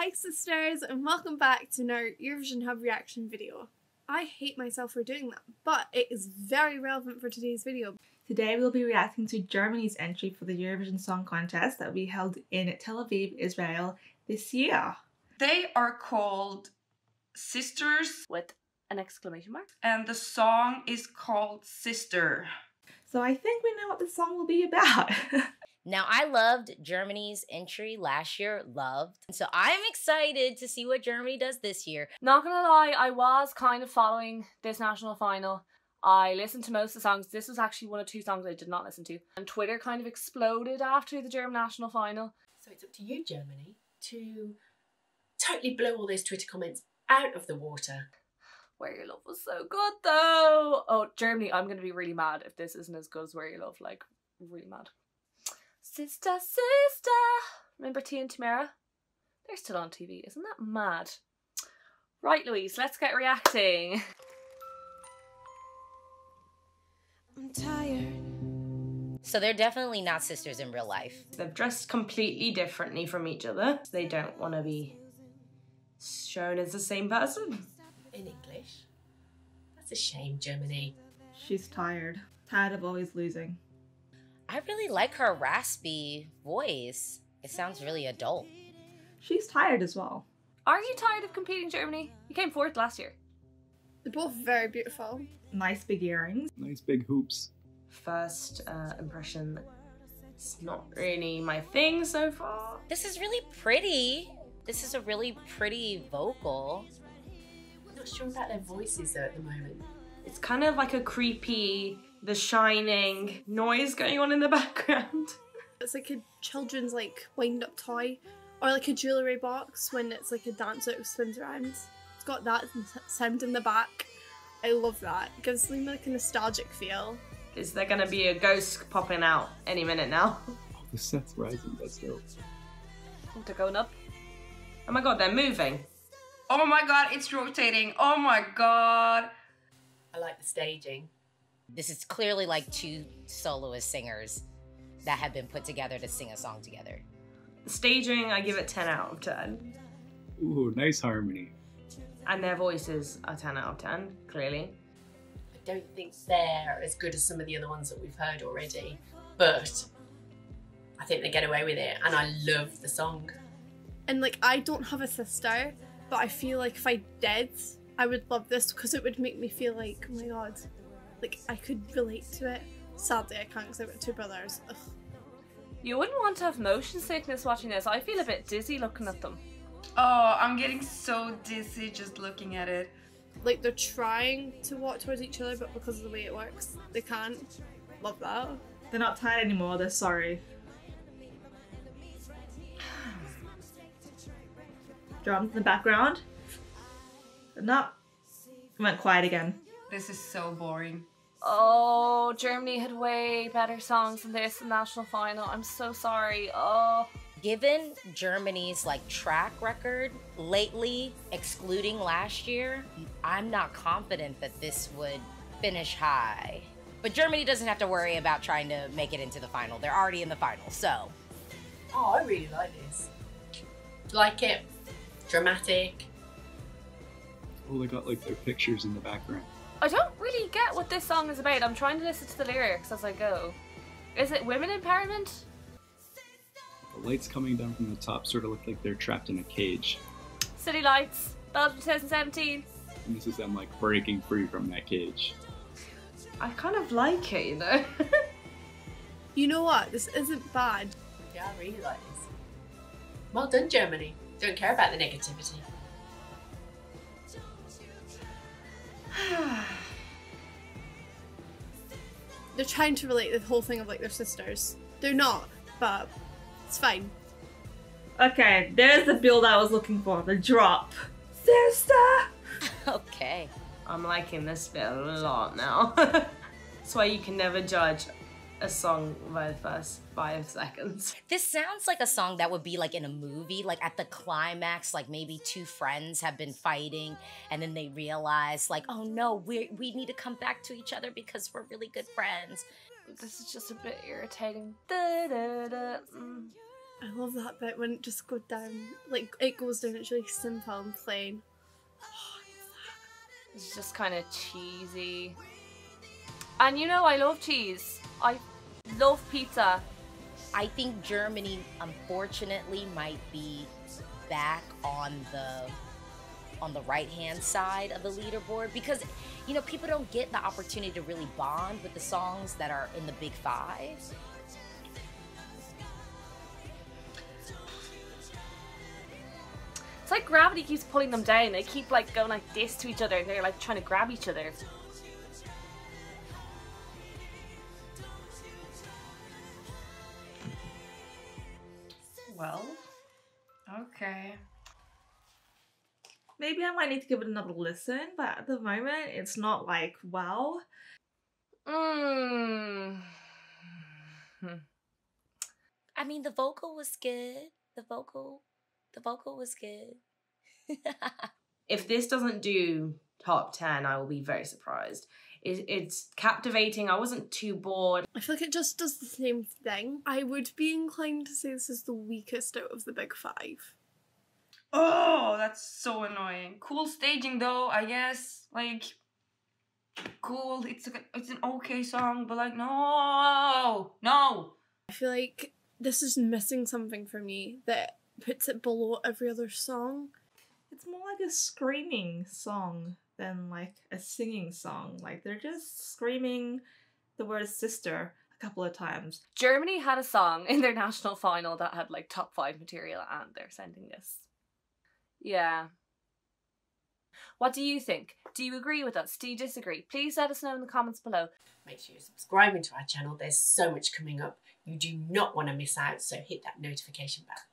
Hi sisters, and welcome back to our Eurovision Hub reaction video. I hate myself for doing that, but it is very relevant for today's video. Today we'll be reacting to Germany's entry for the Eurovision Song Contest that we held in Tel Aviv, Israel this year. They are called Sisters with an exclamation mark. and the song is called Sister. So I think we know what the song will be about. Now, I loved Germany's entry last year, So I'm excited to see what Germany does this year. Not gonna lie, I was kind of following this national final. I listened to most of the songs. This was actually one of two songs I did not listen to. And Twitter kind of exploded after the German national final. So it's up to you, Germany, to totally blow all those Twitter comments out of the water. Where Your Love was so good though. Oh, Germany, I'm gonna be really mad if this isn't as good as Where Your Love, like really mad. Sister, sister. Remember Tia and Tamara? They're still on TV. Isn't that mad? Right, Louise, let's get reacting. I'm tired. So they're definitely not sisters in real life. They've dressed completely differently from each other. They don't want to be shown as the same person. In English. That's a shame, Germany. She's tired. Tired of always losing. I really like her raspy voice. It sounds really adult. She's tired as well. Are you tired of competing, Germany? You came fourth last year. They're both very beautiful. Nice big earrings. Nice big hoops. First impression, it's not really my thing so far. This is really pretty. This is a really pretty vocal. I'm not sure about their voices though at the moment. It's kind of like a creepy The Shining noise going on in the background. It's like a children's like wind-up toy, or like a jewellery box when it's like a dancer who spins around. It's got that sound in the back. I love that. It gives me like a nostalgic feel. Is there gonna be a ghost popping out any minute now? Oh, the set's rising, that's dope. Oh, they're going up. Oh my god, they're moving. Oh my god, it's rotating. Oh my god. I like the staging. This is clearly like two soloist singers that have been put together to sing a song together. The staging, I give it 10 out of 10. Ooh, nice harmony. And their voices are 10 out of 10, clearly. I don't think they're as good as some of the other ones that we've heard already, but I think they get away with it, and I love the song. And like, I don't have a sister, but I feel like if I did, I would love this because it would make me feel like, oh my god, like I could relate to it. Sadly, I can't because I've got two brothers. Ugh. You wouldn't want to have motion sickness watching this. I feel a bit dizzy looking at them. Oh, I'm getting so dizzy just looking at it. Like they're trying to walk towards each other, but because of the way it works, they can't. Love that. They're not tired anymore, they're sorry. Drums in the background. No. Went quiet again. This is so boring. Oh, Germany had way better songs than this in the national final. I'm so sorry. Oh. Given Germany's like track record lately, excluding last year, I'm not confident that this would finish high. But Germany doesn't have to worry about trying to make it into the final. They're already in the final, so. Oh, I really like this. Like it. Dramatic. Oh, they got like their pictures in the background. I don't really get what this song is about. I'm trying to listen to the lyrics as I go. Is it women empowerment? The lights coming down from the top sort of look like they're trapped in a cage. City Lights, Belgium 2017. And this is them like breaking free from that cage. I kind of like it, you know? You know what? This isn't bad. Yeah, I really like this. Well done, Germany. Don't care about the negativity. They're trying to relate the whole thing of like their sisters. They're not, but it's fine. Okay, there's the build I was looking for, the drop. Sister! Okay. I'm liking this bit a lot now. That's why you can never judge a song by the first 5 seconds. This sounds like a song that would be like in a movie, like at the climax, like maybe two friends have been fighting and then they realize like, oh no, we need to come back to each other because we're really good friends. This is just a bit irritating. Da, da, da. I love that bit when it just goes down, like it goes down, it's really simple and plain. It's just kind of cheesy. And you know, I love cheese. I love pizza. I think Germany, unfortunately, might be back on the right-hand side of the leaderboard because, you know, people don't get the opportunity to really bond with the songs that are in the big five. It's like gravity keeps pulling them down. They keep like going like this to each other. They're like trying to grab each other. Well, okay. Maybe I might need to give it another listen, but at the moment it's not like wow. I mean, the vocal was good. The vocal was good. If this doesn't do top 10, I will be very surprised. It's captivating. I wasn't too bored. I feel like it just does the same thing. I would be inclined to say this is the weakest out of the big five. Oh, that's so annoying. Cool staging though, I guess. Like, cool. It's an okay song, but like, no. I feel like this is missing something for me that puts it below every other song. It's more like a screaming song than like a singing song. Like they're just screaming the word sister a couple of times. Germany had a song in their national final that had like top 5 material and they're sending this. Yeah. What do you think? Do you agree with us? Do you disagree? Please let us know in the comments below. Make sure you're subscribing to our channel. There's so much coming up. You do not want to miss out, so hit that notification bell.